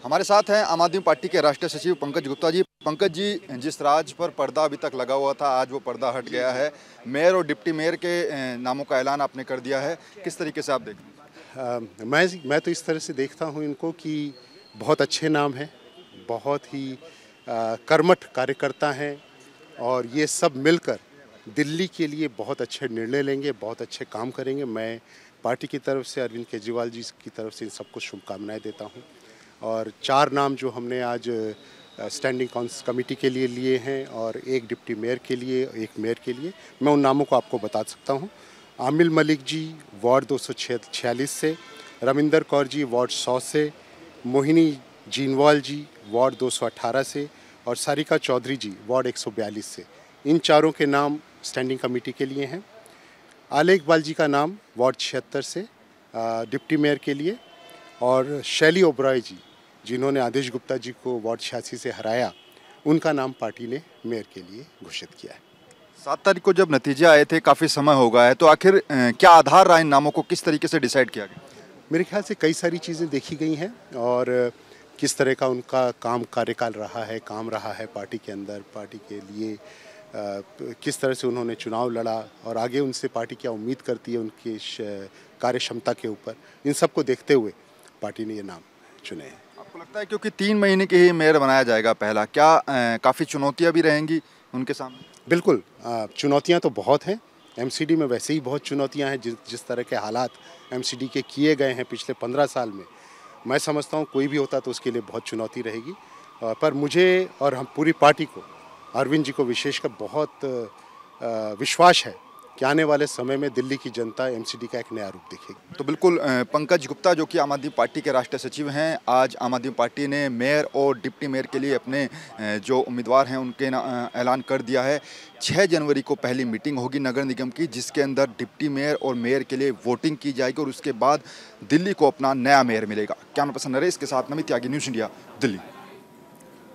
हमारे साथ हैं आम आदमी पार्टी के राष्ट्रीय सचिव पंकज गुप्ता जी। पंकज जी, जिस राज्य पर पर्दा अभी तक लगा हुआ था, आज वो पर्दा हट गया है। मेयर और डिप्टी मेयर के नामों का ऐलान आपने कर दिया है। किस तरीके से आप देखते हैं? मैं तो इस तरह से देखता हूँ इनको कि बहुत अच्छे नाम हैं, बहुत ही कर्मठ कार्यकर्ता हैं और ये सब मिलकर दिल्ली के लिए बहुत अच्छे निर्णय लेंगे, बहुत अच्छे काम करेंगे। मैं पार्टी की तरफ से अरविंद केजरीवाल जी की तरफ से इन सबको शुभकामनाएं देता हूँ। और 4 नाम जो हमने आज स्टैंडिंग कमेटी के लिए लिए हैं और एक डिप्टी मेयर के लिए, एक मेयर के लिए, मैं उन नामों को आपको बता सकता हूँ। आमिल मलिक जी वार्ड 246 से, रविंदर कौर जी वार्ड 100 से, मोहिनी जीनवाल जी वार्ड 218 से और सारिका चौधरी जी वार्ड 142 से। इन चारों के नाम स्टैंडिंग कमेटी के लिए हैं। आले इकबाल जी का नाम वार्ड 76 से डिप्टी मेयर के लिए, और शैली ओबराय जी जिन्होंने आदेश गुप्ता जी को वार्ड 86 से हराया, उनका नाम पार्टी ने मेयर के लिए घोषित किया है। 7 तारीख को जब नतीजे आए थे, काफ़ी समय हो गया है, तो आखिर क्या आधार रहा इन नामों को किस तरीके से डिसाइड किया गया? मेरे ख्याल से कई सारी चीज़ें देखी गई हैं और किस तरह का उनका कार्यकाल रहा है, काम रहा है पार्टी के अंदर, पार्टी के लिए किस तरह से उन्होंने चुनाव लड़ा और आगे उनसे पार्टी क्या उम्मीद करती है उनकी कार्य क्षमता के ऊपर। इन सब को देखते हुए पार्टी ने ये नाम चुने हैं। आपको लगता है क्योंकि 3 महीने के ही मेयर बनाया जाएगा पहला, क्या काफ़ी चुनौतियाँ भी रहेंगी उनके सामने? बिल्कुल, चुनौतियाँ तो बहुत हैं। एमसीडी में वैसे ही बहुत चुनौतियाँ हैं। जिस तरह के हालात एमसीडी के किए गए हैं पिछले 15 साल में, मैं समझता हूँ कोई भी होता तो उसके लिए बहुत चुनौती रहेगी। पर मुझे और हम पूरी पार्टी को, अरविंद जी को विशेषकर बहुत विश्वास है कि आने वाले समय में दिल्ली की जनता एमसीडी का एक नया रूप देखेगी। तो बिल्कुल, पंकज गुप्ता जो कि आम आदमी पार्टी के राष्ट्रीय सचिव हैं, आज आम आदमी पार्टी ने मेयर और डिप्टी मेयर के लिए अपने जो उम्मीदवार हैं उनके ऐलान कर दिया है। 6 जनवरी को पहली मीटिंग होगी नगर निगम की, जिसके अंदर डिप्टी मेयर और मेयर के लिए वोटिंग की जाएगी और उसके बाद दिल्ली को अपना नया मेयर मिलेगा। कैमरा पर्सन नरेश के साथ नमित त्यागी, न्यूज़ इंडिया, दिल्ली।